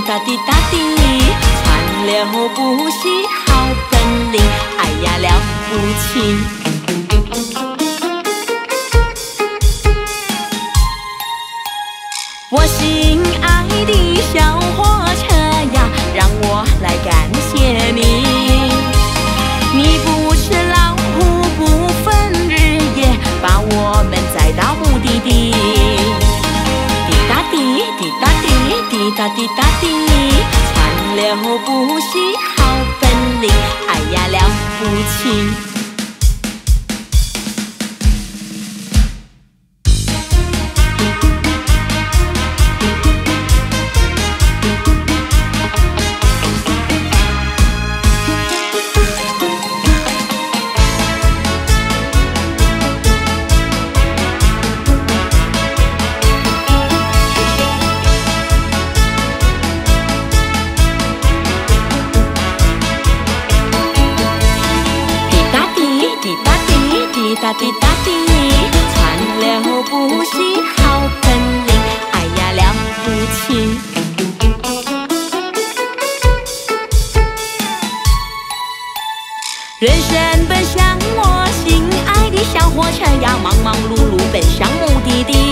答滴答滴，川流不息好本领，哎呀了不起！我心爱的小火车呀，让我来感谢你。你不辞劳苦，不分日夜，把我们载到目的地。滴答滴，滴答滴，滴答滴答滴，川流不息好本领，哎呀了不起！滴答滴答滴，川流不息好本领，哎呀了不起！人生奔向我心爱的小火车呀，忙忙碌碌奔向目的地。